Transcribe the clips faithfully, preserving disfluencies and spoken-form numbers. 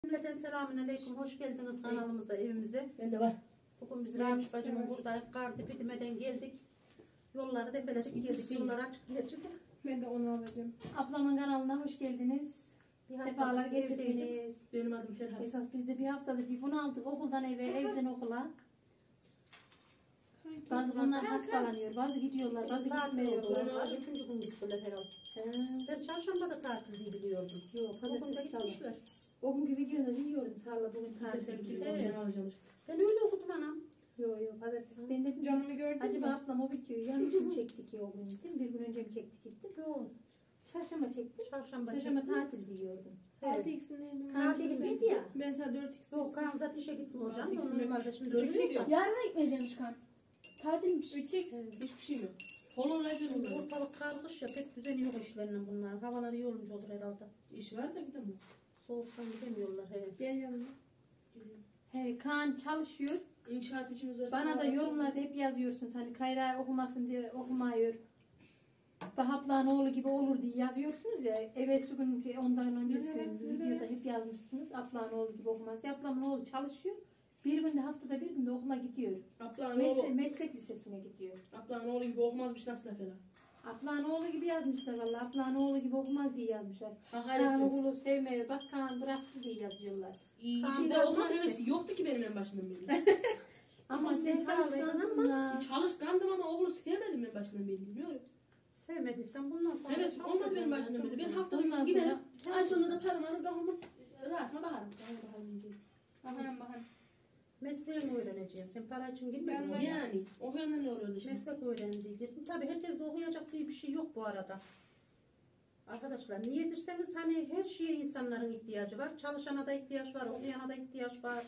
Cümleten selamünaleyküm. Hoş geldiniz kanalımıza, evimize. Ben de var. Bugün biz Ramiş bacımın burada Kardı Fidimeden geldik. Yolları depeledik geldik. Yolları açık geçtik. Ben de onu alacağım. Ablamın kanalına hoş geldiniz. Sefalar getirdiniz. Benim adım Ferhat. Esas biz de bir haftadır bir bunu aldık. Okuldan eve, evden okula. Bazı bunlar hastalanıyor, bazı gidiyorlar, bazı gitmiyorlar. Üçüncü gün gittiler herhalde. Ben çarşamba da tatil diye biliyordum. Yok, Bugün de pazartesi salı. gitmişler. O günkü videoda biliyordum Sarla bugün tatil Sen diye. evet. Ben alacağım. Ben öyle okudum anam. Yok yok pazartesi. Ben dedim Canımı gördün acaba mü? ablam o videoyu yanlış mı çektik ya o gün dedim. Bir gün önce mi çektik gittik. Yok. Çarşamba çektik. Çarşamba Çarşamba çektim. tatil diyordum. altı x'in neydi? Kan çekilmedi ya. Ben sana dört x. Yok Kaan zaten işe gitmiyor hocam. Altı Onun ikisi normalde şimdi Dört dönüyor gidiyor. da. Yarın gitmeyeceğim kan. Tatilmiş. üç x. Hiçbir şey yok. Kolon Şimdi rezil olur. ortalık kargış ya pek düzeni yok işlerinin bunlar. Havaları iyi olmuş olur herhalde. İş var da gidemem. Soğuktan gidemiyorlar. He. Gel yanıma. He Kaan çalışıyor. İnşaat için özel. Bana da yorumlarda hep yazıyorsunuz hani Kayra okumasın diye okumuyor. Bahaplan oğlu gibi olur diye yazıyorsunuz ya. Evet bugün ki ondan önceki videoda hep yazmışsınız. Ablan oğlu gibi okumaz. Ablamın oğlu çalışıyor. Bir günde haftada bir günde okula gidiyor. Ablan Mesle oğlu. meslek lisesine gidiyor. Ablan oğlu gibi okumazmış nasıl laf ela. Ablan oğlu gibi yazmışlar valla. Ablan oğlu gibi okumaz diye yazmışlar. Hakaret Kaan yok. okulu sevmiyor. Bak Kaan bıraktı diye yazıyorlar. İyi, Kaan İçimde bırakmadı okuma ki. hevesi yoktu ki benim en başından beri. Ama İçinden sen kalaydın çalışkansın ha. Çalışkandım ama oğlu sevmedim en başından beri. Biliyorum. Sevmediysen bundan sonra... Heves olmadı benim başından beri. Ben haftada Bundan bir giderim. sonra- Ay sonunda da paramı alır kafamı rahatıma bakarım. Kafama bakarım diyeceğim. Bakalım bakalım. Mesleğini öğreneceksin. Sen para için girmedin oraya. Yani okuyanlar ne oluyordu şimdi? Meslek öğreneceksin. Tabii herkes de okuyacak diye bir şey yok bu arada. Arkadaşlar niye derseniz hani her şeye insanların ihtiyacı var. Çalışana da ihtiyaç var, okuyana da ihtiyaç var.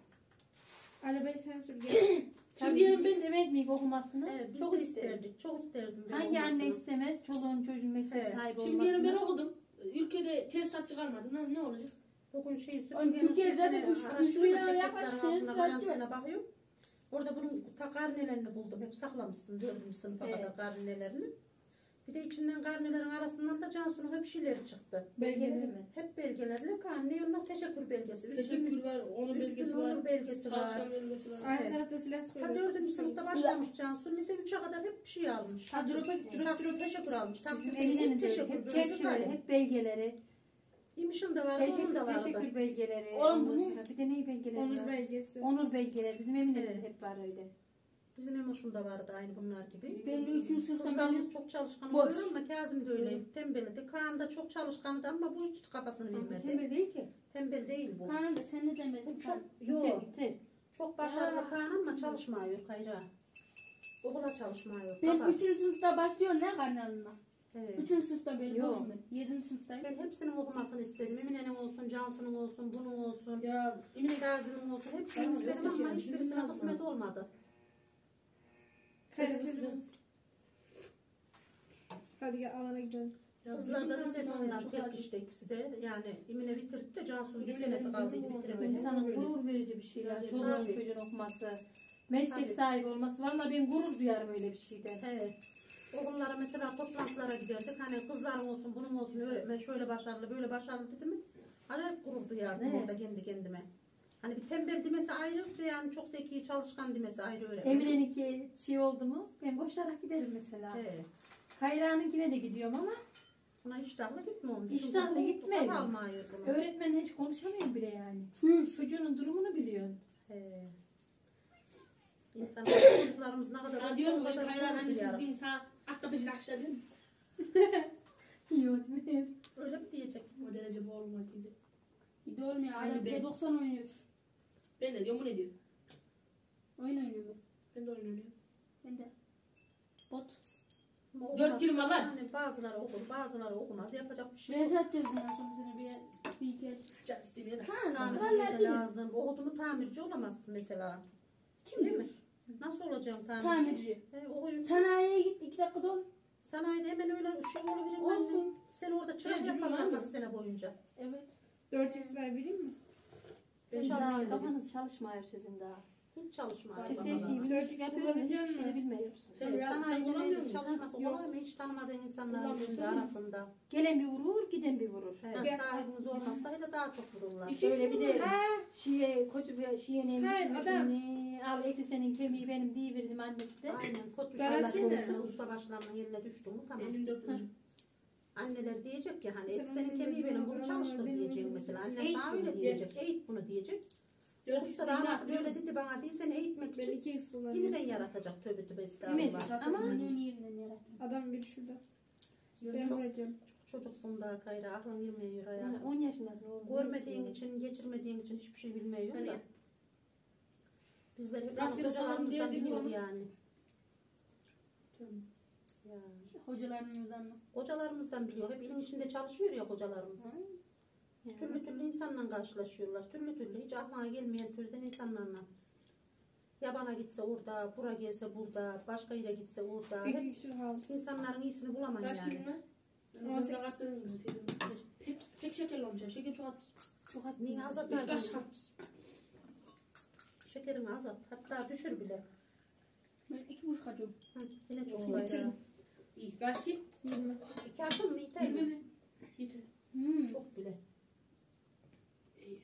Arabayı sen sür gel. Şimdi diyelim ben- istemez miyik okumasını? Evet, biz Çok de isterim. isterdik. Çok isterdim. ben Hangi anne olmasını. istemez çoluğun çocuğun meslek Evet. sahibi Şimdi diyelim ben olmasını? okudum. Ülkede tesisat çıkarmadı. Ne, ne olacak? Bugün şey Oğlum, Türkiye zaten üç- üç milyon yaklaşık tesisatçı var. bakıyorum. Orada bunun ta karnelerini buldum. Hep saklamışsın dördüncü sınıfa Evet. kadar karnelerini. Bir de içinden karnelerin arasından da Cansu'nun hep şeyleri çıktı. Belgeleri mi? Hep belgelerle karne yoluna teşekkür belgesi. Üç Teşekkür günlük- var, onun üç belgesi gün var. onur belgesi var. Çalışkan belgesi var. Aynı Evet. tarafta silah Ta koyuyor. dördüncü sınıfta başlamış Cansu. Lise üçe kadar hep bir şey almış. Ha drop'a gitti. Takdir teşekkür almış. Bizim Takdir Emine'nin de öyle. teşekkür Hep belgesi çerçeveli, var. hep belgeleri. İmişin de vardı, onun Teşekkür, da vardı. teşekkür belgeleri. Oğlum, Ondan bu- sonra bir de ne belgeleri Onur var? belgesi. Onur belgeleri. Bizim Emine'nin Evet. hep var öyle. Bizim Emoş'un da vardı aynı bunlar gibi. Ben de üçüncü sınıftan Kızlarımız beri çok çalışkan boş. oluyor ama Kazım da öyleydi. Tembeldi. Kaan da çok çalışkandı ama bu hiç kafasını Ama bilmedi. tembel değil ki. Tembel değil bu. Kaan'ım da sen de Bu demedin. çok, Gitter yok. gitter. Çok başarılı Kaan ama çalışmıyor Kayra. Okula çalışmıyor. Ben Kapat. üçüncü sınıfta başlıyorum ne karnalına? Evet. Üçüncü sınıfta beri Yok. boşum ben. Yedinci sınıftayım. Ben hepsinin okumasını istedim. Emine'nin olsun, Cansu'nun olsun, bunun olsun. Ya Emine Gazi'nin olsun. Hepsini Tamam, istedim meslek ama yani, hiçbirisine bilmez kısmet mi? olmadı. Hadi gel alana gidelim. Kızlar da lise sonundan çok tek acı. işte ikisi de. Yani Emine bitirdi de Cansu'nun bir Bitiremedi, senesi kaldıydı bitiremedi. bitiremedi. İnsanın Öyle. gurur verici bir şey ya. Tabii. Çoluğun çocuğun okuması. Meslek Tabii. sahibi olması. Valla ben gurur duyarım öyle bir şeyden. Evet. Okullara mesela toplantılara giderdik. Hani kızlarım olsun, bunun olsun, öğretmen şöyle başarılı, böyle başarılı dedi mi? Hani hep gurur duyardım Evet. orada kendi kendime. Hani bir tembel demesi ayrı, yani çok zeki, çalışkan demesi ayrı öğretmen. Emine'ninki şey oldu mu ben koşarak giderim mesela. Evet. Kayra'nınkine de gidiyorum ama Buna iştahla gitmiyorum. İştahla Çünkü bu- gitmedim. bu kalmıyor bunu. öğretmenle hiç konuşamıyorum bile yani. Çüş. Çocuğunun durumunu biliyorsun. He. İnsanlar, çocuklarımız ne kadar... ya diyorum o ben kadar kayran gurur annesinin duyarım. bir insan atla beş aşağı değil mi? Yok değil mi? Öyle mi diyecek? O derece bu olmaz diyecek. İyi de olmuyor. Aynı Adam ben. P doksan oynuyor. Ben de diyorum bu ne diyor? Oyun oynuyor ben. Ben de oyun oynuyorum. Ben de. Bot. Ama Dört okumaz. girme lan. Hani bazıları okur, bazıları okumaz. Yapacak bir şey Ben yok. satacağız bundan sonra seni bir, bir iki. Can istemiyor da. Kaan Tamirci vallahi de değil. lazım. Okudu mu tamirci olamazsın mesela. Kim Değil mi? bilir? Nasıl olacağım tamirci? Tamirci. He, okuyun. Sanayiye git iki dakikada ol. Sanayide hemen öyle şey olabilir. Olsun. Sen orada çırak Ben yaparlar biliyorum. bak sene boyunca. Evet. dört x ver bileyim mi? Beş Daha altı sene. kafanız çalışmıyor sizin daha. Hiç çalışmaz. Siz her babalar. şeyi Dört bilmiş X yapıyorsunuz. kullanacak Hiçbir şey de mısın? bilmiyorsunuz. Sen, Evet, ya, sana sen kullanmıyor ilgili musun? çalışması Yok. kolay mı? Hiç tanımadığın insanların Kullanmıyorsun içinde değil mi? arasında. Gelen bir vurur, giden bir vurur. Evet, Gel. sahibiniz olmazsa hele daha çok vururlar. İki Öyle bir de Ha, şiye, kötü bir şiye neymiş, Hayır, adam. ne, al eti senin kemiği benim diyiverdim annesi de. Aynen. Kötü Darası şeyler ne? konusunda usta başlarının yerine düştü mü tamam. Elin dört buçuk. Anneler diyecek ki hani Sen et senin onun kemiği benim bunu gözüne çalıştır bakma, diyecek benim mesela. Annen eğit sana bunu öyle diye. diyecek. Eğit bunu diyecek. Dört Usta buçuk da lira anası böyle atıyor. dedi bana değil seni eğitmek ben için. iki X Yeniden kullanıyorum. yaratacak tövbe tövbe Neyse. estağfurullah. Ama- Ama onun yerinden yarattım. Adam bir şurada. Ben Çok- vuracağım. Çocuksun da Kayra aklın yirmiye yürü Yani hayatım. on yaşındasın oğlum. Görmediğin için, geçirmediğin için hiçbir şey bilmiyorsun Hani- da. Bizler hep Rastgele hocalarımızdan salalım diye biliyor dedim yani. Tamam. Ya. Hocalarımızdan mı? Hocalarımızdan biliyor. Hep ilin içinde çalışıyor ya hocalarımız. Yani. Türlü türlü insanla karşılaşıyorlar. Türlü türlü hiç aklına gelmeyen türden insanlarla. Yabana gitse orada, bura gelse burada, başka yere gitse orada. Hep İki kişi kaldı. insanların iyisini bulamayın Kaç yani. kilim var? On On sekiz. sekiz. Pek, pek şekerli olmuş. ya. Şeker çok at. Çok az Niye değil. azalt Üç kaç verdin? at. Şekerini azalt. Hatta düşür bile. Ben iki buçuk atıyorum. Hı, yine çok Oo. fayda. İyi. Kaç kim? Yirmi. İki atın mı? İter Yirmi mi? mi? Yeter. Hmm. Çok bile. İyi.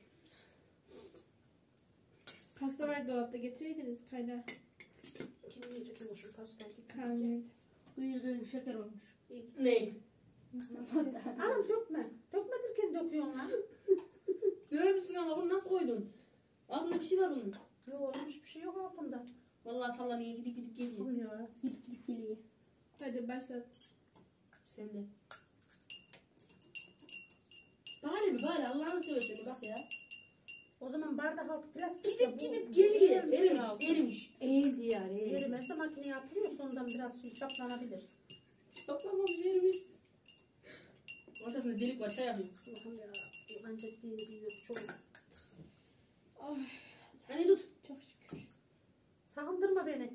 Pasta var dolapta getireydiniz Kayra. Kim yiyecek kim o şu pastayı? Kaan yedi. Gıyır gıyır şeker olmuş. Ne? Anam dökme. Dökmedirken döküyorsun lan. Görür müsün ama bunu nasıl koydun? Altında bir şey var bunun. Yok olmuş bir şey yok altında. Vallahi sallanıyor gidip gidip geliyor. Bilmiyor. Gidip gidip geliyor. Hadi başlat. Sen de. Bari bir bari Allah'ını seversen bir bak ya. O zaman bardak altı plastik. Gidip ya, bu gidip geliyor. erimiş Erimiş, altı. erimiş. Eğil diyar, eğil. Erimezse makineye atılıyor sonradan biraz şey çaplanabilir. Toplamamış erimiş. Ortasında delik var çay yapıyor. Allah'ım ya. Ancak dini diyor çok. Hani tut. Çok şükür. Sakındırma beni.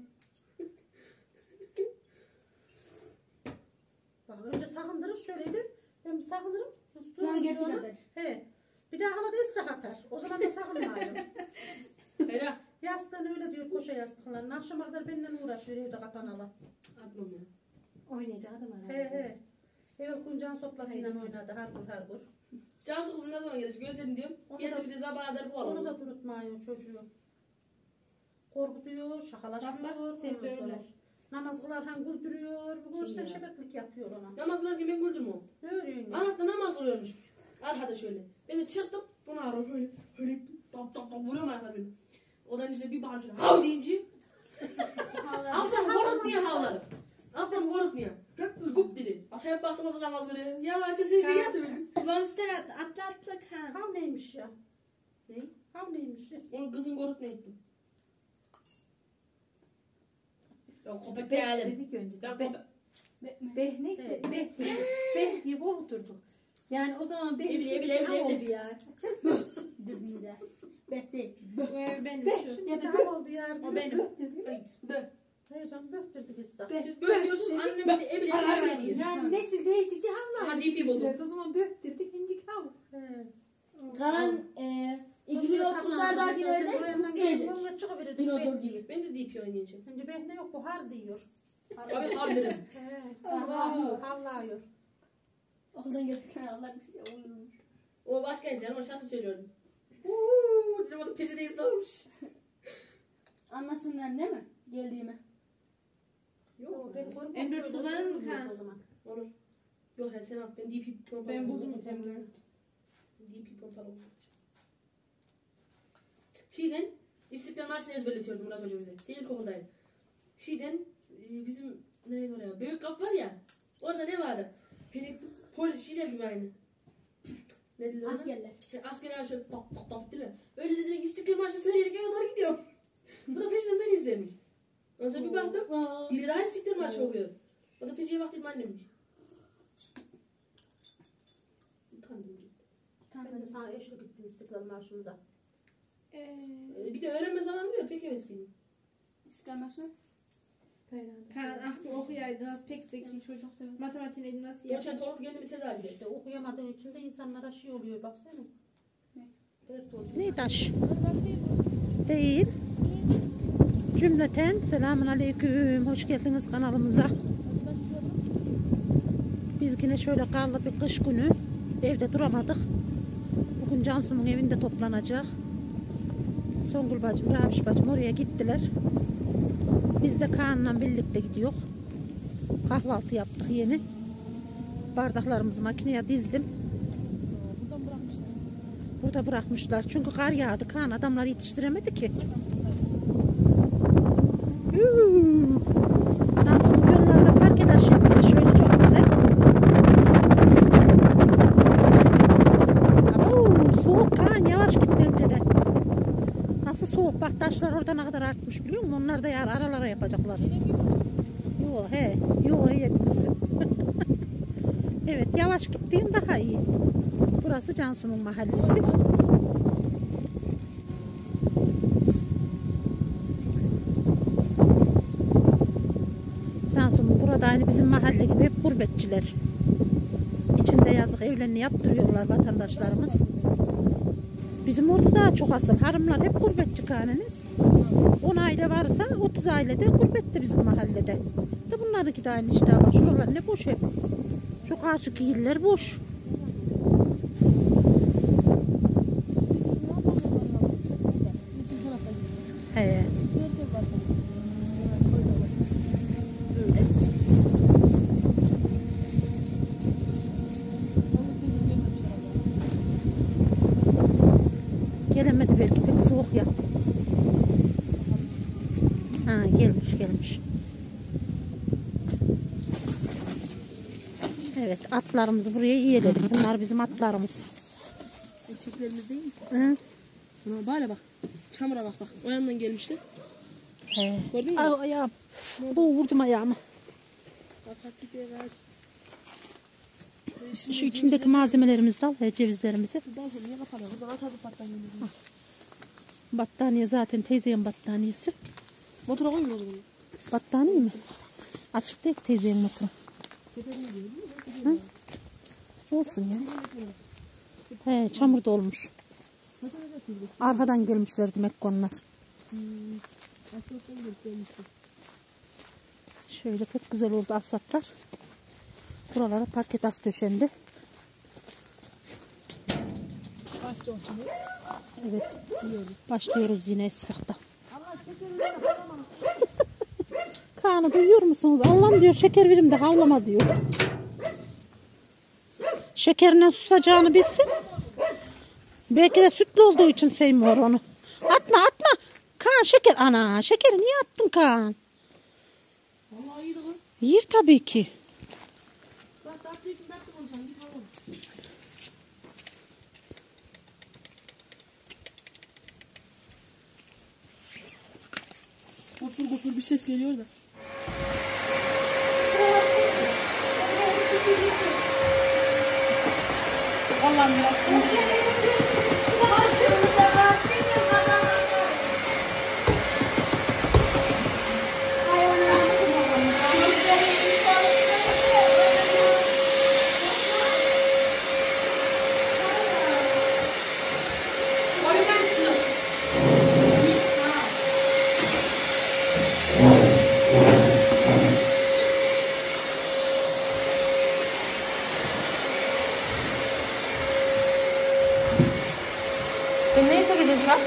Bak önce sakındırır şöyleydi. Ben bir sakındırırım. Sonra Sustururum gerçek sonra. atar. Evet. Bir daha hala da ıslak atar. O zaman da sakınmayalım. Hera. Yastığını öyle diyor koşa yastıklarını. Akşama kadar benimle uğraşıyor evde kapanalı. Atmam ya. Oynayacak adam var. He he. Eve kuncan soplasıyla oynadı hargur hargur. Cansu kızın ne zaman gelecek? Gözlerini diyorum. Onu Geldi da- bir de sabaha kadar bu Onu alalım. da durutmuyor çocuğu. Korkutuyor, şakalaşıyor. Bak bak, sen de ondan sonra öyle. Namaz kılarken güldürüyor. Bu görsen ya? şebeklik yapıyor ona. Namaz kılarken ben güldüm o. Ne örüyorsun ya? Anahtar namaz kılıyormuş. Arkada şöyle. Ben de çıktım. Bunu arıyorum öyle. Öyle top top top vuruyorum ayaklar beni. Odan işte bir bağırıyor. Hav deyince. Ablam korkut niye havladı? Ablam korkut niye? Gup dedi. Hep baktım o da namaz kılıyor. Yavaşça secde yattı beni. Lobster at, atla atla Kaan. Hav neymiş ya? Ne? Hav neymiş ya? Onu kızın korkut ne ettim? Ya köpek değilim. Dedik önce. Ben Be, köpek. Be mi? be neyse. Evet. Be diye. Be diye korkuturduk. Yani o zaman be Evli, şey evli, evli, ne evli. oldu ya? Dırdınıza. Bekle. Bu ev benim Be. şu. Ya da Hav oldu ya. O benim. Hayır. Bö. Hayır canım böktürdük biz de. Be. Siz böyle diyorsunuz annem bir de evli evli evli diyor. Yani nesil değiştikçe havlar. Aha D P buldum. Evet, o zaman böktürdük incik hav. He. Kalan e, iki bin otuzlardakilerde Öyle çıkıverirdik. Dinozor Beh değil. Ben de D P oynayacağım. Şimdi behne yok bu har diyor. Abi kaldırım. He. Allah. Havlıyor. okuldan gelirken Allah bir şey oluyormuş. O başka canım o şarkı söylüyordum. Uuu dedim o da peçeteyi sormuş. Anlasınlar değil mi? Geldiğimi. Yok ben görmem. M dört Öyle kullanır mı söylüyor Kaan? o zaman. Olur. Yok ya sen al. Ben D P pompalı. Ben buldum M dört. D P pompalı. Şeyden İstiklal Marşı'nı ezberletiyordum Murat Hoca bize. Değil okuldaydı. Şeyden e, bizim nereye oraya? Büyük kap var ya. Orada ne vardı? Hani polis şeyler gibi aynı. Ne dediler ona? Askerler. İşte askerler şöyle top top top dediler. Öyle de direkt İstiklal Marşı söyleyerek eve doğru gidiyor. Bu da peşinden beni izlemiş. Ondan sonra bir baktım. Biri daha İstiklal Marşı okuyor. O da peşine bak dedim annemmiş. Utandım. Ben de sana eşlik ettim İstiklal Marşı'mıza. Ee, Ee, Bir de öğrenme zamanı diyor pek hevesliyim. İstiklal Marşı'nı. Kaan ah bir okuyaydı nasıl pek zeki çocuk. Matematiğini nasıl yapar? Geçen torun geldi bir tedavi etti. İşte okuyamadığı için de insanlara şey oluyor baksana. Ne? Dert oluyor. Ne taş? Değil. Cümleten selamun aleyküm. Hoş geldiniz kanalımıza. Biz yine şöyle karlı bir kış günü evde duramadık. Bugün Cansu'nun evinde toplanacak. Songül bacım, Rabiş bacım oraya gittiler. Biz de Kaan'la birlikte gidiyor. Kahvaltı yaptık yeni. Bardaklarımızı makineye dizdim. Burada bırakmışlar. Çünkü kar yağdı. Kaan adamlar yetiştiremedi ki. Cansu'nun yollarda park edaş yapıyor. Şöyle çok güzel. Oo, soğuk Kaan, yavaş git bence de. Nasıl soğuk? Bak taşlar orada ne kadar artmış biliyor musun? Onlar da yar aralara yapacaklar. Yo he. Yo he yetmişsin. Evet, yavaş gittiğin daha iyi. Burası Cansu'nun mahallesi. Cansu'nun burada aynı bizim mahalle gibi hep gurbetçiler. İçinde yazık evlerini yaptırıyorlar vatandaşlarımız. Bizim orada daha çok asıl. Hanımlar hep gurbetçi kaneniz. on aile varsa otuz ailede gurbette bizim mahallede. De bunlarınki de aynı işte. Bak şuralar ne boş hep. Şu karşıki yerler boş. He. Öyle. Gelemedi belki, pek soğuk ya. Ha, gelmiş gelmiş. Evet, atlarımızı buraya yiyelim. Bunlar bizim atlarımız. Eşeklerimiz değil mi? Hı? Buna böyle bak. Çamura bak bak. O yandan gelmişti. He. Gördün mü? Ay, ayağım. Bu vurdum ayağımı. Şu içindeki malzemelerimizi de al. He, cevizlerimizi. Battaniye zaten teyzenin battaniyesi. Motora koymuyor o zaman. Battaniye mi? Açık değil teyzenin motoru. Hı? Olsun ya. He, çamur dolmuş. Arkadan gelmişler demek ki onlar. Şöyle pek güzel oldu asfaltlar. Buralara parke taş döşendi. Evet. Başlıyoruz yine Esra'da. Kaan'ı duyuyor musunuz? Allah'ım diyor, şeker verim de havlama diyor. Şekerine susacağını bilsin. Belki de sütlü olduğu için sevmiyor onu. Atma atma. Kaan şeker. Ana şekeri niye attın Kaan? Vallahi iyiydi lan. Yer tabii ki. Bak tatlı için tatlı konuşalım. Git havlama. Gopur gopur bir ses geliyor da. Allah'ım ya. Ben neyi çekeceğim şu an?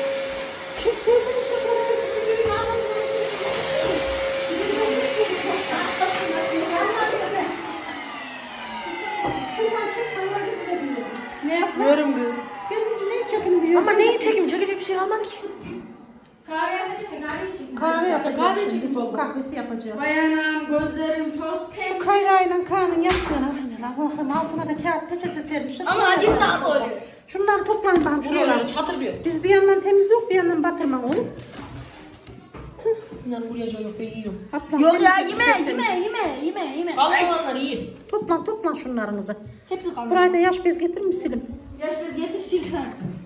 Ne yapıyorum diyor. Gelince neyi çekim diyor. Ama neyi çekeyim? Çekecek bir şey kalmadı ki. Kahve yapacak, kahve için. Kahve yapacağız. Kahve Şimdi içelim. Türk kahvesi yapacağız. Bayanım, gözlerim toz Şu kayrayla Kaan'ın yaptığını. Allah'ım altına da kağıt peçete sermişler. ama acın daha oluyor. Şunları toplayın bakalım Şuraya şuralara. böyle çatır diyor. Biz bir yandan temizliyoruz, bir yandan batırmak olur. Bunların uğrayacağı yok, ben yiyorum. Ablam, Yok ya temizlik yeme işte. yeme yeme yeme yeme. Kalın olanları yiyin. Toplan toplan şunlarınızı. Hepsi kaldı. Buraya da yaş bez getirir misin? Yaş bez getir Şilkan.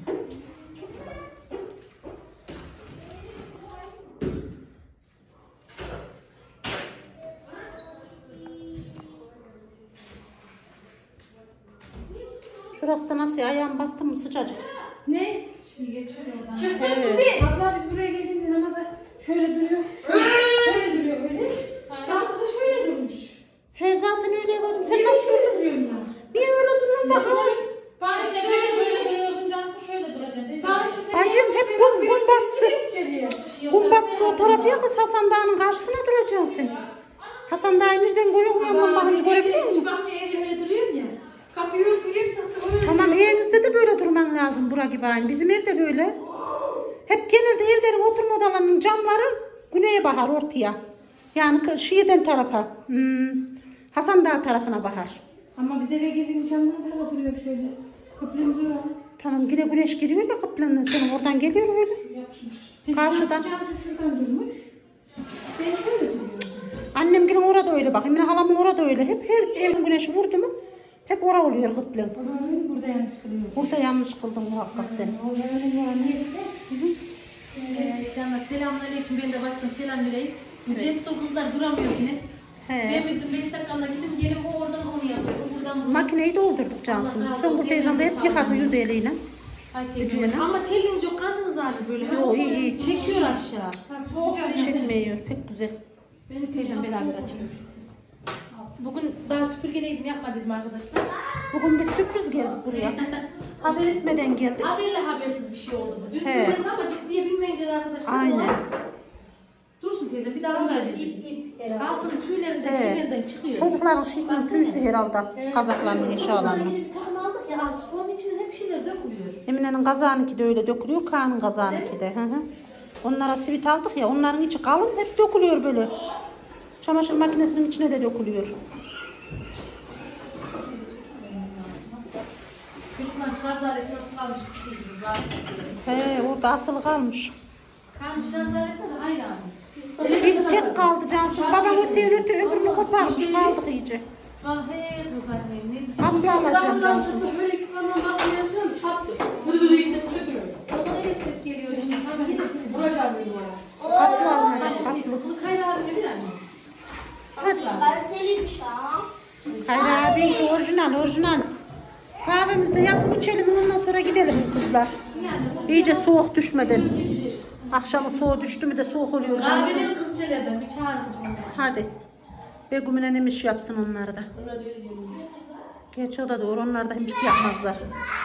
Şurası da nasıl ya? Ayağım bastım mı sıcacık. Ne? Şimdi geçiyor oradan. Evet. Abla biz buraya geldiğinde namaza Şöyle duruyor. Şöyle, şöyle duruyor böyle. Cansu da şöyle durmuş. He zaten öyle yapıyordum. Sen Ben de nasıl şöyle duruyorum ya. niye öyle duruyorsun da kız? Ben işte böyle böyle duruyordum. Cansu şöyle duracak. Ben işte Bacım hep kum, kum batsı. içeriye. Kum batsı o taraf ya kız Hasan Dağı'nın karşısına duracaksın sen. Hasan Dağ'ı yüzden görüyor musun? Bakınca görebiliyor musun? Ben bir evde böyle duruyorum ya. Kapıyı örtüyorum saksı öyle. Tamam evinizde de böyle durman lazım bura gibi aynı. Bizim evde böyle. Hep genelde evlerin oturma odalarının camları güneye bakar ortaya. Yani Şii'den tarafa. Hmm, Hasan Dağı tarafına bakar. Ama biz eve girdiğimiz camdan tarafa duruyor şöyle. Kapımız oraya. Tamam yine güneş giriyor ya kapılarından senin oradan geliyor öyle. Karşıdan. Cansu şuradan durmuş. Ben şöyle duruyorum. Annem yine orada öyle bak. Emine halamın orada öyle. Hep her evin güneşi vurdu mu hep orada oluyor kıplan. O zaman öyle burada yanlış kılıyor. Burada yanlış kıldın muhakkak sen. O öyle yani yerinde. Ee, Canlar selamünaleyküm. Ben de baştan selam vereyim. Cesur kızlar duramıyor yine. He. Ben bir gün beş dakikada gittim gelip o oradan onu yapıyor. O buradan bunu. Makineyi doldurduk Cansu'nun. Allah razı Sen olsun. bu teyzemde hep yıkadı yüz eliyle. Ay teyze. Ama telin çok kandınız ağrı böyle. Yo, iyi, iyi. Çekiyor aşağı. Çekmiyor pek güzel. Benim teyzem beraber açıyor. Bugün daha süpürgedeydim yapma dedim arkadaşlar. Bugün bir sürpriz geldik buraya. Haber etmeden geldik. Haberle habersiz bir şey oldu bu. Dün He. söyledim ama ciddiye binmeyince de arkadaşlar. Aynen. olan- Dursun teyze bir daha ver dedi. Altın tüylerinden He. şeylerden çıkıyor. Çocukların şişinin tüysü herhalde. Kazaklarının, eşyalarının. Yeni bir takım aldık ya altı. Onun içine hep şeyler dökülüyor. Emine'nin kazağınınki de öyle dökülüyor. Kaan'ın kazağınınki de. Hı hı. Onlara sivit aldık ya. Onların içi kalın hep dökülüyor böyle. Çamaşır makinesinin içine de dökülüyor. Çocuklar şarj aleti nasıl kalmış bir şey gibi. Rahatsız ediyor. He orada asılı kalmış. Kan şarj aleti de hayran. Bir tek kaldı Cansu. Babam öteye öteye öbürünü koparmış. Kaldık iyice. Ah he kız annem ne diyeceğim. Abi alacağım Cansu. Böyle yıkılandan basmaya açıyorum çarptı. Bunu da yıkıp çıkıyor. Ondan elektrik geliyor işte. Tamam gidip vuracağım beni oraya. Katlı alınacak katlı. Bunu Kayra abine bir anne. Kaliteliymiş ha. Hayır abi orijinal orijinal. Kahvemizi de yapın içelim ondan sonra gidelim kızlar. İyice soğuk düşmeden. Akşamı soğuk düştü mü de soğuk oluyor. Kahveleri kız şeylerden bir çağırmış onları. Hadi. Begüm'ün emiş yapsın onları da. Onlar da öyle diyor. Gerçi o da doğru. Onlar da hemcik yapmazlar.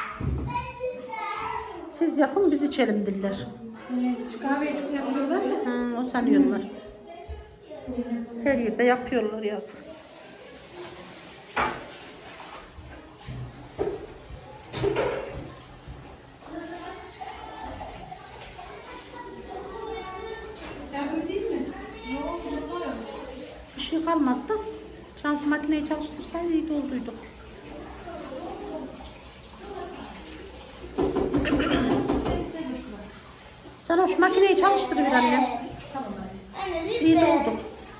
Siz yapın biz içelim diller. Şu kahveyi çok yapıyorlar da. Ha, o sanıyorlar. Her yerde yapıyorlar yazık. Yardım değil mi? Bir şey kalmadı da. Cansu makineyi çalıştırsaydı iyi dolduydu. Canım şu makineyi çalıştır bir annem. Anne İyi lütfen. doldu.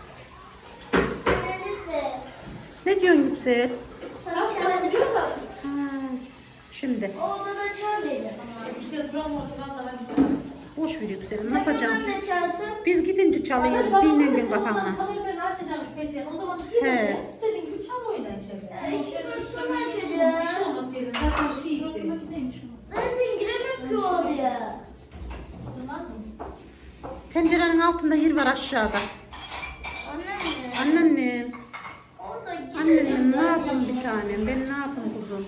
Anne lütfen. Ne diyorsun Yüksel? Sana sana diyor da. Ha, şimdi. O odada çal dedi. Yüksel buram orada vallahi. Boş ver Yüksel'im. Ne yapacağım? Anne çalsın. Biz gidince çalıyoruz. Dinen gün kapanla. Kaloriferini açacağım Fethiye'nin. O zaman tutuyor. He. İstediğin gibi çal oyna içeri. İki gün sonra Bir şey açacağım. olmaz teyze. Zaten o şey gitti. Zaten giremem ki oraya. Olmaz mı? Pencerenin altında yer var aşağıda. Anne. Anneannem. Orada Anneannem giremem. ne yapayım bir tanem? Ben ne yapayım kuzum?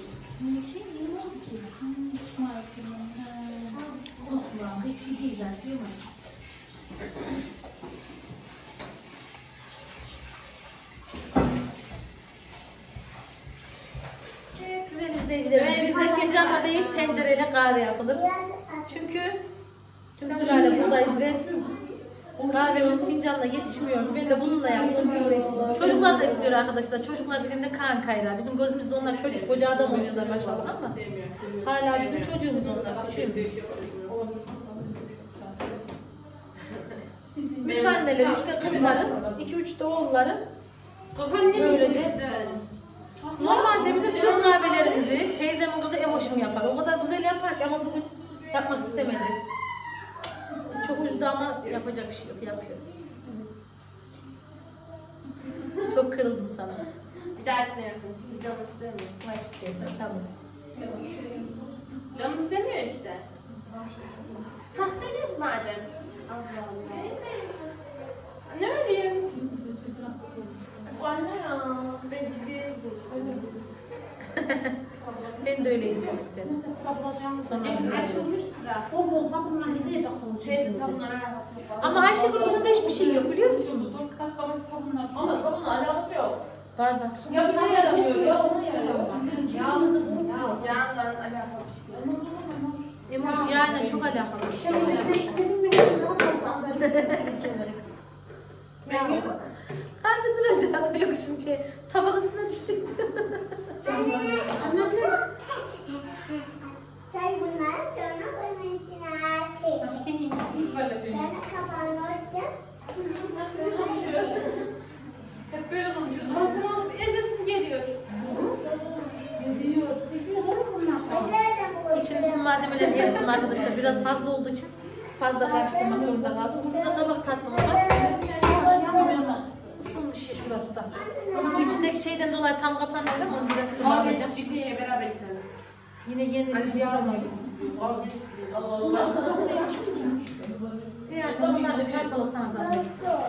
Olsun lan. Hiç iyi değil zaten. Değil mi? Evet güzel izleyicilerimiz. Bizde fincanla değil tencereyle kahve yapılır. Çünkü tüm sülale buradayız ve kahvemiz fincanla yetişmiyordu. Ben de bununla yaptım. Çocuklar da istiyor arkadaşlar. Çocuklar dediğimde Kaan Kayra. Bizim gözümüzde onlar çocuk koca adam oynuyorlar maşallah ama hala bizim çocuğumuz onlar, küçüğümüz. Üç anneler, üç de kızların, iki üç de oğulların. Böylece normalde bizim Türk kahvelerimizi teyzemin kızı Emoş'um yapar. O kadar güzel yapar ki ama bugün yapmak istemedi. Çok üzdü ama yapacak bir şey yok. Yapıyoruz. Çok kırıldım sana. Bir dahakine yapayım. Şimdi canım istemiyor. Vay çiçeğim, tamam. Canım istemiyor işte. Kalk sen yap madem. Allah Allah. de öyleydi eskiden. Sonra Açılmış sıra. Bol bol sabunla yıkayacaksınız. Şey, sabunlar alakası yok. ama Ayşegül bunda hiçbir şey yok biliyor musunuz? Kalkamış sabunlar. Ama sabunla alakası yok. Var var. Ya sana yaramıyor ya, ona yaramıyor. Yağınızı unutuyor. Yağından alakalı bir şey. Emoş yağıyla çok alakalı. Kalbi durunca adam yok şimdi şey. Tabak üstüne düştük. Anladın? Say bunlar sonra koymasın artık. Sonra kapağını açacağım. Hep böyle konuşuyoruz. Parasını alıp ezesin geliyor. İçine bütün malzemeleri yaptım arkadaşlar. Biraz fazla olduğu için fazla karıştırmak zorunda kaldım. Burada da kabak tatlım var. Isınmış ya şurası da. Bu içindeki şeyden dolayı tam kapanmıyor ama onu biraz sonra Abi alacağım. ciddiye beraber gidelim. Yine yeni bir yağmadım. Allah Allah. Yani bunları çarpalasan zaten.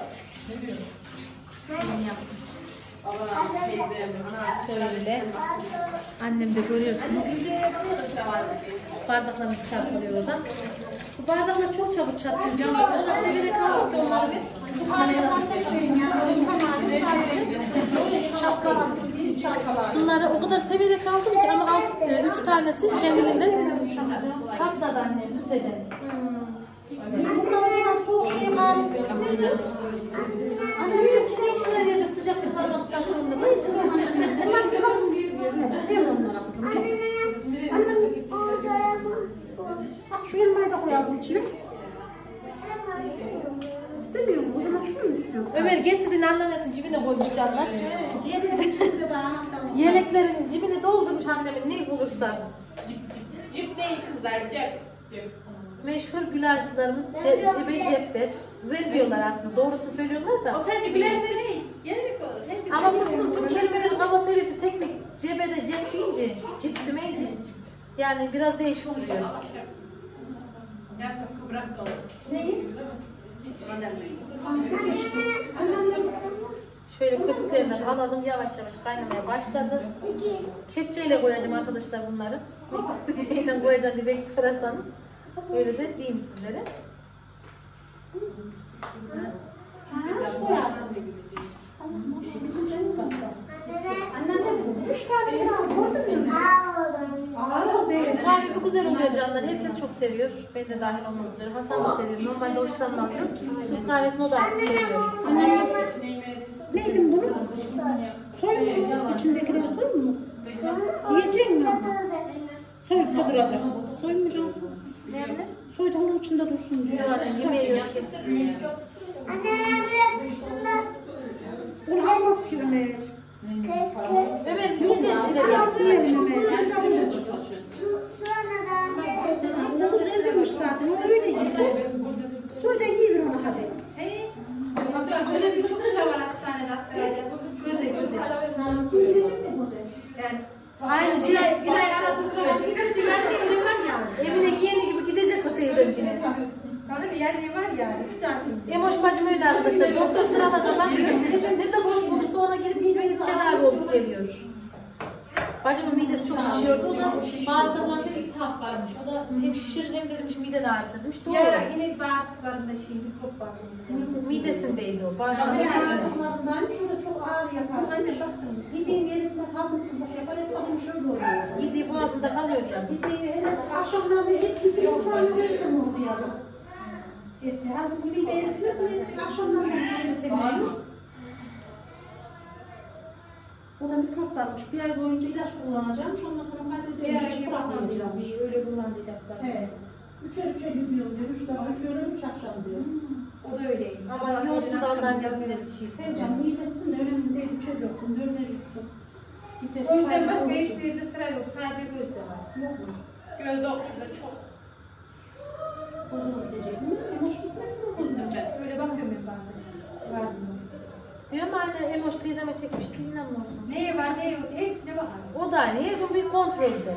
Yeni yaptım. Allah teyze. Şöyle. Annem de görüyorsunuz. Bardaklarımız çarpılıyor orada. Bu bardaklar çok çabuk çatlıyor canım. O da severek aldık onları bir. Bunları o kadar severek aldım ki ama alt, e, üç tanesi kendiliğinden çatladı annem, üteden. Bunlar soğuk şey kahvesi. Annem bir ne işe yarayacak sıcaklık almadıktan sonra? Bunlar bir kadın büyüyor. Değil onlara. Bak şu elmayı da koyalım içine. İstemiyorum. O zaman şunu mu istiyorsun? Ömer getirdin anneannesi cibine koymuş canlar. Yeleklerin cibine doldurmuş annemin ne bulursa. Cip değil kızlar, cep. Cep. Meşhur gülaçlarımız ce cebe ceptir. Güzel diyorlar aslında. Doğrusunu söylüyorlar da. O sence gülerse ne? Gelenek olur. Hep Ama fıstığım tüm kelimeleri kaba söyledi. Teknik cebede cep deyince, cip demeyince yani biraz değişik oluyor. Yazma kıvrak da olur. Neyi? Şöyle köpüklerinden alalım yavaş yavaş kaynamaya başladı. Kepçeyle koyacağım arkadaşlar bunları. Neyle koyacağım diye belki sıkırarsanız. Öyle de diyeyim sizlere. Annen de bu. Üç tanesini al. Gördün mü? Ağır değil. Gayet güzel oluyor canlar. Herkes çok seviyor. Ben de dahil olmak üzere. Hasan da seviyor. Normalde hoşlanmazdı. Türk kahvesini o da artık seviyor. Neydi bunu? Soy mu? İçindekileri soy mu? Yiyecek mi ama? Soyup da duracak. Soymayacaksın. Ne anne? Soy da onun içinde dursun diyor. Yani yemeği yok. Bunu almaz ki Ömer. Ömer niye de şeyler Sen yaptı? al diyelim Ömer. Omuz ezilmiş zaten. Onu öyle yiyor. Soy da yiyor onu hadi. Böyle bir çok sıra var hastanede hastanede. Göze göze. Yani Aynı şey. Gülay aradı kıramak gitti. Yani evli var ya. Evine yeğeni gibi gidecek o teyzem yine. Bana bir yer var ya. Emoş bacım öyle arkadaşlar. Doktor sırada bakıyor. Nerede boş bulursa ona gidip bir tedavi olup geliyor. Bacımın midesi çok şişiyordu. O da bağırsaklarında iltihap varmış. O da hem şişirir hem de demiş mideni artırmış. Doğru. Ya yine bağırsaklarında şey mikrop var. Midesindeydi o. Ömer Bağırsaklarında. ağzımlarındaymış. O da çok ağır yapar. Anne baktım. Yediğim yerinde hazımsızlık yapar. Esnafım şöyle oluyor. Yediği boğazında kalıyor yazın. Yediği akşamları etkisi yok. Tanrı'nın oldu yazın. Eti. Halbuki bir de eritmez mi? Akşamdan da iyisi eritemiyor. O da mikrop varmış. Bir ay boyunca ilaç kullanacağım. Ondan sonra kaydediyormuş. Hiç bırakmayacağımmış. Öyle kullanacaklar. Evet. Üçer üçer gidiyorum diyor. Üç sabah, üç öğlen, üç akşam diyor. O da öyleydi. Ama yoğursun da ondan yazmıyor bir şey. Sen canım iyileşsin de önemli değil. Üçer yoksun, dörder yoksun. Gözden başka hiçbir yerde sıra yok. Sadece gözde var. Yok mu? Göz doktorunda çok. Bozulup gidecek mi? Emoş gitmek mi? Bozulup. Öyle bakıyorum ben bazen. Var mı? Diyorum anne Emoş teyzeme çekmişti. İnanmıyorsun. Neye var neye yok hepsine bakarım. O da aynı. Her gün bir kontrol eder.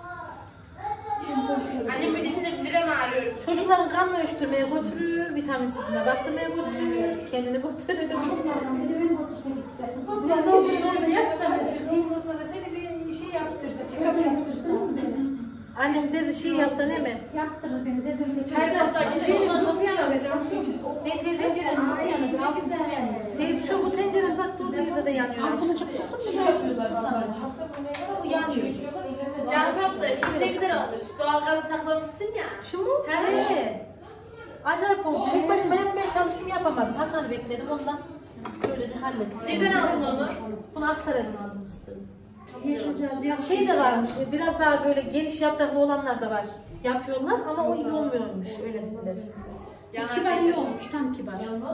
Annem midesinde lira mı ağrıyor? Çocukların kanını ölçtürmeye götürüyor. Vitaminsizliğine baktırmaya götürüyor. Kendini götürüyor. Çocuklardan biri benim otuşa gitse. Biz de okulda orada yapsam. Ondan sonra seni bir şey şey yaptırsa, çıkamı yaptırsa. Annem dezi şey yapsa ne mi? Yaptırır beni dezenfektan. Çay olsaydı şey nasıl yanacağım? Ne teyze? Tencerem nasıl yanacak? Al güzel yanıyor. Teyze şu bu tencerem zaten durduğu yerde de yanıyor. Altını çıkmışsın mı yapıyorlar sana? Bu yanıyor. Cansap da şimdi ne güzel olmuş. Doğalgazı saklamışsın ya. Şu mu? He. Acayip oldu. Tek başıma yapmaya çalıştım yapamadım. Hasan'ı bekledim ondan. Böylece hallettim. Nereden aldın onu? Bunu Aksaray'dan aldım fıstığı. Yaşayacağız ya. Şey de varmış, biraz daha böyle geniş yapraklı olanlar da var. Yapıyorlar ama o iyi olmuyormuş, öyle dediler. Kibar iyi olmuş, tam kibar.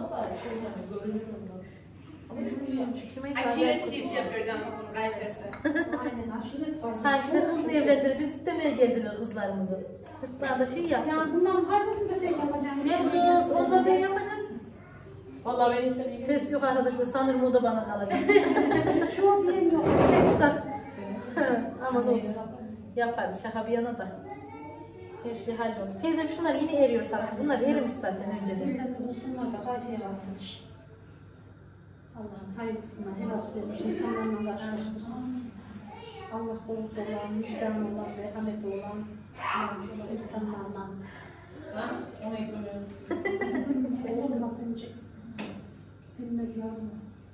Aşiret çiğsi yapıyor Cansap'ın kayıtlısı. Aynen aşiret var. Sanki de kızını evlendireceğiz, istemeye geldiler kızlarımızı. Hırtlarda şey yaptı. Ya bundan kaybetsin de sen yapacaksın. Ne bu kız, onda ben yapacağım. Vallahi ben istemiyorum. Ses yok arkadaşlar, sanırım o da bana kalacak. Çoğu diyem yok. Neyse. Aman olsun. Yaparız, şaka bir yana da. Her şey hallolur. Teyzem şunlar yeni eriyor sanırım. Bunlar erimiş zaten önceden. Elinden bulsunlar da kayfiye alsın. Allah'ım hayırlısına helal vermiş insanlarla karşılaştırsın. Allah korusun olan, vicdanlı olan, merhametli olan insanlarla. Ha? Onu ekliyorum. Şey olmasın ki. Bilmezler mi?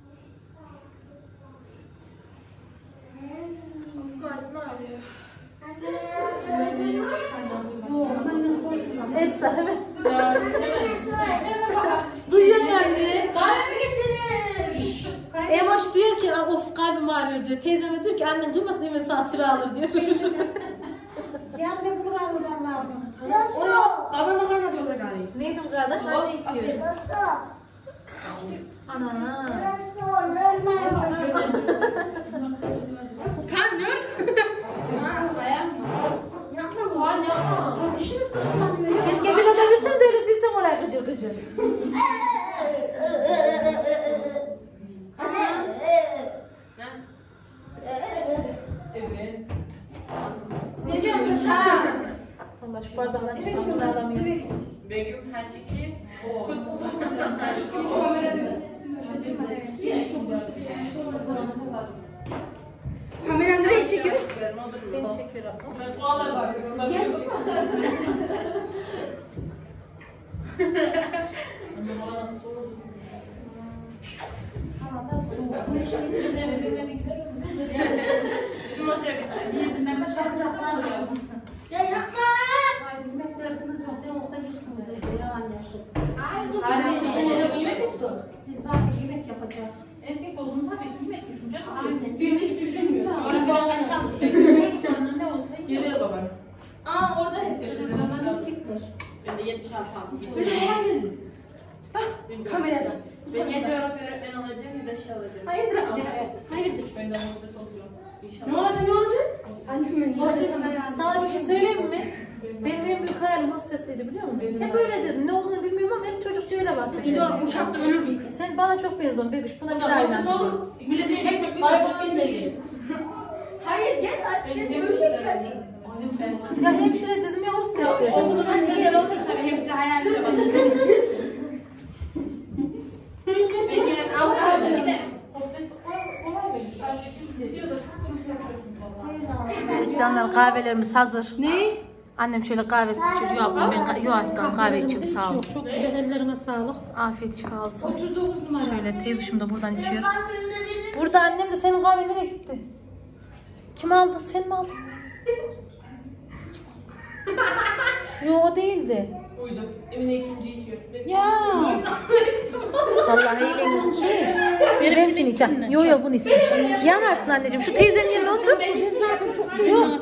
Kalbim ağrıyor. Esra hemen. Duyuyor mu anne? Kahve getirmiş. Emoş diyor ki of kalbim ağrıyor diyor. Teyzeme diyor ki annen duymasın hemen sana sıra alır diyor. Ya ne bulur alırlar lazım. Onu kazanma kaynatıyorlar galiba. Neydi bu kardeş? Anne içiyor. Ana. Kan nerd. Ha ayağım. Yapma bu. Anne yapma. İşiniz kaçırmanıyor ya. Keşke bir loda bilsem de öyle silsem oraya gıcır gıcır. Evet. Ne diyorsun Paşa? Allah şu bardağından çıkmasını alamıyorum. Begüm her şekil. Kamera nereye çekiyor? Beni çekiyor abla. Ben puanla bakıyorum. Ya yapma. Ay bilmek derdiniz yok. Ne olsa yirsiniz evde. Yalan yaşlı. Hadi bir şey yemek mi istiyorsun? Biz zaten yemek yapacağız. Erkek olduğunu tabii ki yemek düşünecek. Aynen. Biz hiç düşünmüyoruz. Aynen. Sonra ben açsam çocuklarına ne olsa Geliyor babam. Aa orada. Babanın fikir. Ben de yetmiş altı aldım. Senin babam geldi. Bak kameradan. Ben ya coğrafya öğretmeni olacağım ya da şey olacağım. Hayırdır abi? Hayırdır? ben de hostes olacağım. Ne olacak ne olacak? Annemin Hostes, sana bir şey söyleyeyim mi? Benim en büyük hayalim hostesliydi biliyor musun? Hep öyle dedim. Ne olduğunu bilmiyorum ama hep çocukça öyle bahsediyorum. Gidiyor uçakta ölürdük. Sen bana çok benziyorsun bebiş. Buna bir Bunlar daha hostes inan. olur. Milletin ekmek bir başka geliyor. Hayır gel artık. Benim Gel. hemşire hadi. Annem sen. Ya hemşire dedim ya hostes dedim. Okulun güzel olur tabii hemşire hayaliyle bakın. Ben gelen Avrupa'da bir de. Hostes kolay benim. Sadece kim diyor da çok konuşuyorsun valla. Canlar kahvelerimiz hazır. Ne? Annem şöyle kahve içiyor. Yok ben yok aslan kahve içiyorum sağ ol. Çok çok güzel ellerine sağlık. Afiyet şifa olsun. otuz dokuz numara. Şöyle teyzeciğim de buradan içiyor. Burada annem de senin kahve nereye gitti? Kim aldı? Sen mi aldın? Yok o değildi. Uydum. Emine ikinci içiyor. Ya. Vallahi iyiliğiniz şey. Ben bineceğim. Yok yok bunu isteyeceğim. Yanarsın anneciğim. Şu teyzenin yerine otur. Ben zaten çok Yok. seviyorum.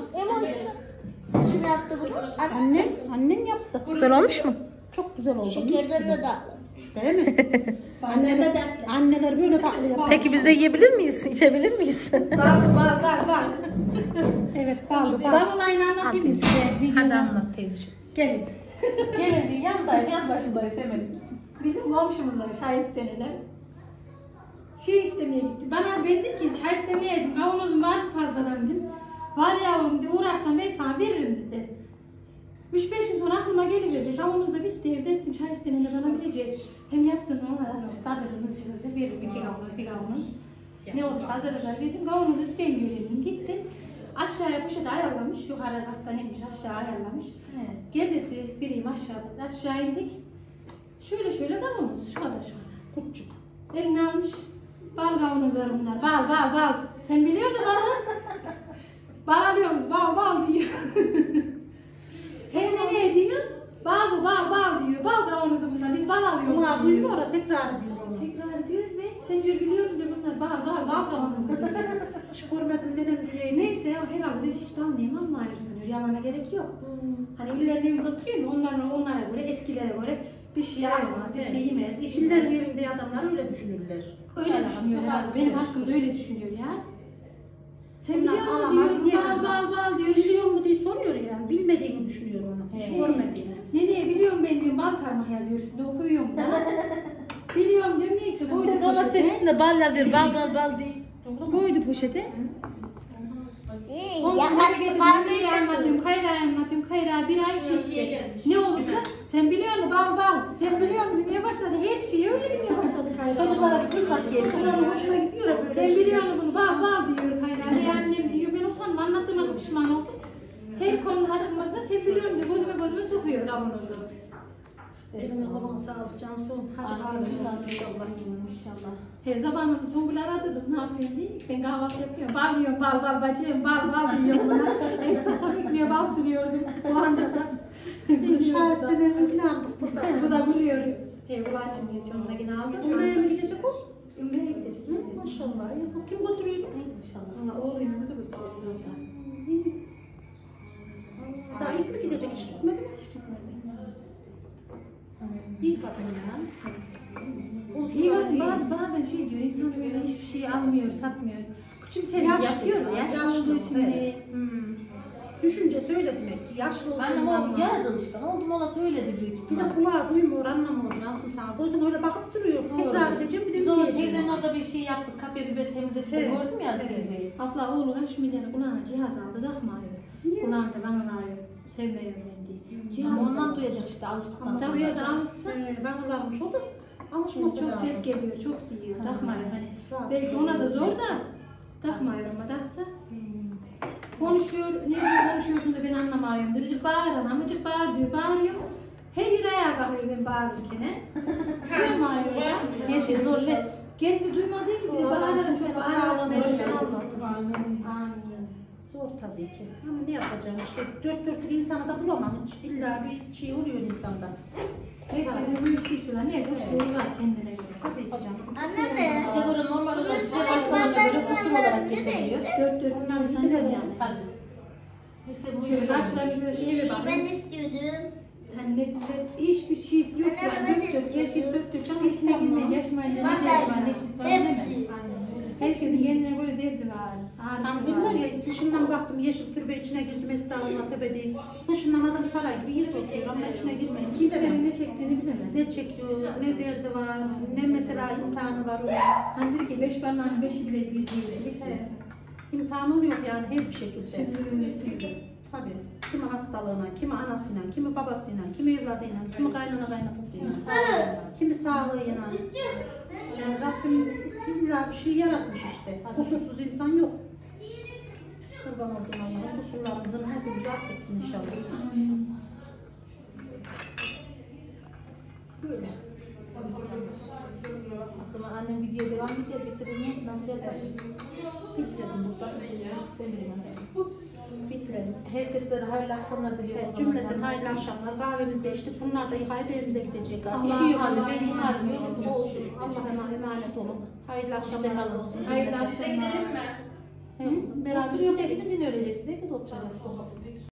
Annem, annem yaptı. Güzel olmuş mu? Çok güzel oldu. Şekerden de tatlı. Değil mi? Anneler, anneler böyle tatlı yapar. Peki biz de yiyebilir miyiz? İçebilir miyiz? Var var var var. Evet kaldı. Ben olayını anlatayım mı size? Hadi anlat teyzeciğim. Gelin. Gelin diye yandayız, yan başındayız hemen. Bizim komşumuzda çay istenene. Şey istemeye gitti. Bana ben dedim ki çay istemeye yedim. Kavanozum var mı fazladan dedim. Var yavrum dedi. Uğrarsan ben sana veririm dedi. üç beş gün sonra aklıma geliverdi. Kavanoz da bitti. Evde ettim çay istenene bana bilecek. Hem yaptım normal azıcık tadırımız çıkınca veririm. iki kavanoz bir kavanoz. Ne olursa hazır hazır verdim. Kavanoz istemiyor dedim. Gittim. Aşağıya poşeti ayarlamış. Yukarı kattan inmiş aşağı ayarlamış. Evet. Gel dedi vereyim aşağıda. Aşağı indik. Şöyle şöyle kavanoz. Şu kadar şu kadar. Küçük. Eline almış. Bal kavanozları bunlar. Bal bal bal. Sen biliyor musun balı? Bal alıyoruz. Bal bal diyor. Hem de ne diyor? Bal bu bal bal diyor. Bal kavanozu bunlar. Biz bal alıyoruz. Buna duymuyor orada tekrar diyor onu. Tekrar diyor ve sen diyor biliyor musun diyor bunlar bal bal bal kavanozu diyor. Hiç görmedim dedim diye. Neyse ya herhalde biz hiç bal neyim almayız sanıyor. Yalana gerek yok. Hani illerine bir bakıyor mu onlara, onlara göre eskilere göre bir şey almaz, bir şey yemez, İşinden işinden yerinde adamlar öyle düşünürler. öyle düşünüyor herhalde. Benim hakkımda öyle düşünüyor ya. Sen Bunlar biliyor musun alamaz, diyor, yiyemez. bal bal bal diyor. Biliyor mu diye soruyor yani. Bilmediğini düşünüyor onu. Hiç He. görmediğini. Nereye biliyorum ben diyorum bal parmak yazıyor üstünde okuyorum da. Biliyorum diyorum neyse koydu Sen domatesin poşete. içinde bal yazıyor. Bal bal bal değil. Koydu poşete. İyi, Ondan sonra yaklaştı geldim parmayı Kayra anlatıyorum, Kayra anlatıyorum, Kayra bir ay Şişeye şişti. gelmiş. Ne olursa sen biliyor musun bal bal, sen biliyor musun demeye başladı, her şeyi öyle demeye başladı Kayra. Çocuklara fırsat gelsin. Kızların hoşuna gidiyor hep öyle Sen şeyler. biliyor musun bunu bal bal diyor Kayra, ve annem diyor, ben utandım anlattığıma pişman oldum. Her konunun açılmasına sen biliyor musun diyor, gözüme gözüme sokuyor kavanozu. Eline koluna sağlık Cansu. Hacı İnşallah. inşallah. İnşallah. He zamanında Songül aradı ne yapayım diye, ben kahvaltı yapıyorum, bal yiyorum, bal bal bacım, bal bal diyorum bana. Esnaf'a ekmeğe bal sürüyordum o anda da. Şahiste benimkini aldık burada. Bu da gülüyor. He bu açımıyız sonunda yine aldık. Umre'ye mi gidecek o? Ümre'ye gidecek. Hı, maşallah. Ya kız kim götürüyor? İnşallah. Valla oğluyla kızı götürüyor orada. İyi. Daha ilk mi gidecek? Hiç gitmedi mi? Hiç gitmedi. İyi kadın ya. İyi Konuşmalar bak iyi. bazı, bazen şey diyor, insan böyle hiçbir şey almıyor, satmıyor. Küçümseli Yaşlı yapıyor da, ya, yaşlı yaşlı olduğu için evet. de. Hmm. Düşüncesi öyle demek ki. Yaşlı Annem olduğundan o yaratılıştan oldu mu olası öyledi büyük bir ihtimal. de kulağı duymuyor, anlamıyor. Yansın sana. Gözün öyle bakıp duruyor. Tekrar edeceğim bir de Biz o diyeceğim. teyzemin orada bir şey yaptık. Kapya biber temizledik de Evet. gördüm ya teyzeyi. Abla oğluna şimdiden kulağına cihaz aldı, takmıyor. Niye? Kulağında bana ağrıyor, sevmiyorum ben diye. Cihaz Ama ondan aldı. duyacak işte alıştıktan Ama sonra. buraya da alışsa Ee, bana varmış o da. Alışması çok lazım. ses geliyor, çok diyor, takmıyor hani. Rahatsız Belki ona da oluyor. zor da takmıyor ama taksa. Konuşuyor, ne diyor konuşuyorsun da ben anlamıyorum. Dürücük bağır ana, amıcık bağır diyor, bağırıyor. Her yere ayağa kalkıyor ben bağırırken. Duymuyor ya. Yeşil zorla. Kendi duymadığı gibi bir de bağırarak çok bağırarak. Elinden almasın. Amin. Zor tabii ki. Ama ne yapacağım işte dört dörtlük insana da bulamam. Hiç İlla bir şey oluyor insanda. Herkesin bir işi var. Ne kusuru var kendine göre. Tabii ki canım. Bize göre normal olan işte başkalarına göre kusur olarak geçebiliyor. Dört dörtlük insan yok yani. Tabii. Herkes bu Şöyle yönde. karşılarımıza eve bakın. Ben istiyordum. Hani ne, ne, hiçbir şeysi yok yani. Dört dört, her şey dört dört ama içine girmeyince yaşmayınca ne derdi var, neşesi var değil mi? Herkesin kendine göre derdi var. Hani Ağrısı bunlar var. ya dışından baktım yeşil türbe içine girdim estağfurullah tepe değil. Dışından adam saray gibi yurt oturuyor ama içine girmeyin. Kimsenin ne çektiğini bilemez. Ne çekiyor, ne derdi var, ne mesela imtihanı var onun. Hani dedi ki beş parmağın beşi bile bir değil. Evet. İmtihanı oluyor yani her bir şekilde. Şimdi Tabii. Kimi hastalığına, kimi anasıyla, kimi babasıyla, kimi evladıyla, kimi kaynana kaynatasıyla, kimi sağlığıyla. Yani Rabbim illa bir şey yaratmış işte. Kusursuz insan yok. Kurban oldum Allah'a. Kusurlarımızın hepimizi affetsin inşallah. Böyle. O zaman annem videoya devam ediyor. Bitirir mi? Nasıl yapar? Bitirelim burada. Sen bilin anne. Bitirelim. Herkese de hayırlı akşamlar diliyorum. Evet, o zaman cümleten canım. hayırlı akşamlar. Kahvemizi de içtik. Bunlar da hayırlı evimize gidecek artık. Bir şey yok anne. Ben yıkarım. Yoruldum. Olsun. Allah'a emanet olun. Hayırlı akşamlar Hoşçakalın. olsun. hayırlı akşamlar. Evet, kızım, beraber Oturuyor. Evde dinleyeceğiz. Evde de oturacağız.